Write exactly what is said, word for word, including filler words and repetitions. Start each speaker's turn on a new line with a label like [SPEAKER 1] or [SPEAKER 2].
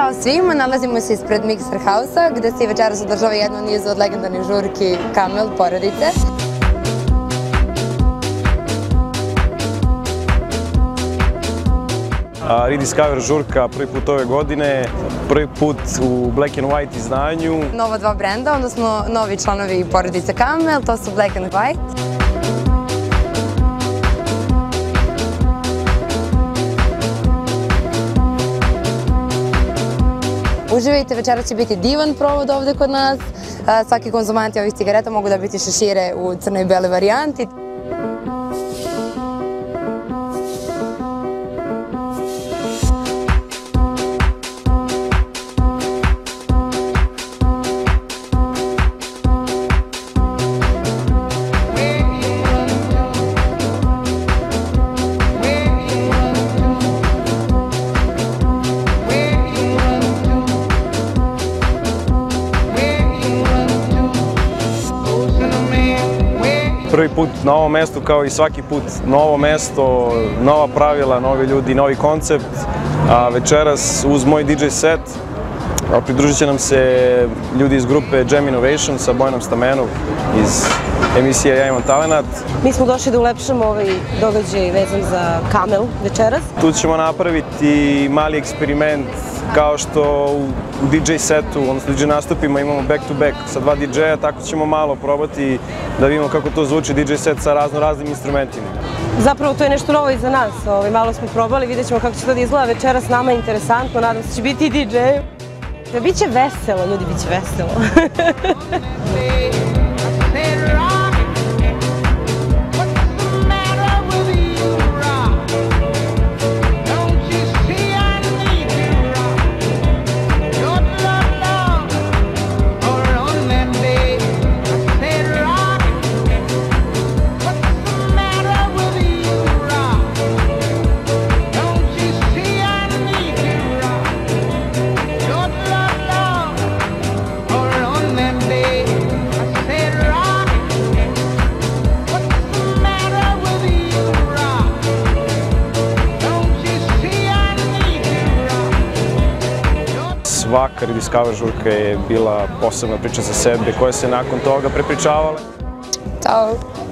[SPEAKER 1] Ćao svima, nalazimo se ispred Mikser House-a gde se večeras održava jedno niz od legendarnih žurki Kamel porodice.
[SPEAKER 2] Rediscover žurka prvi put ove godine, prvi put u Black and White izdanju.
[SPEAKER 1] Nova dva brenda, odnosno novi članovi porodice Kamel, to su Black and White. Uživajte, večera će biti divan provod ovde kod nas. Svaki konzumanti ovih cigareta mogu dobiti šešire u crnoj i bele varijanti.
[SPEAKER 2] Prvi put na ovom mestu, kao i svaki put, novo mesto, nova pravila, novi ljudi, novi koncept. A večeras uz moj D J set pridružit će nam se ljudi iz grupe Jam Innovation sa Bojnom Stamenom iz emisije Ja imam talenat.
[SPEAKER 3] Mi smo došli da ulepšamo ovaj događaj vezan za Kamel večeras.
[SPEAKER 2] Tu ćemo napraviti mali eksperiment kao što u D J setu, odnosno D J nastupima imamo back to back sa dva D J-a, tako ćemo malo probati da vidimo kako to zvuči D J set sa razno raznim instrumentima.
[SPEAKER 3] Zapravo to je nešto novo i za nas, malo smo probali, vidjet ćemo kako će to da izgleda večeras, nama je interesantno, nadam se da će biti i D J. Biće veselo, ljudi, biće veselo.
[SPEAKER 2] Svaka Rediscover žurka je bila posebna priča za sebe koja se nakon toga prepričavala.
[SPEAKER 1] Ćao!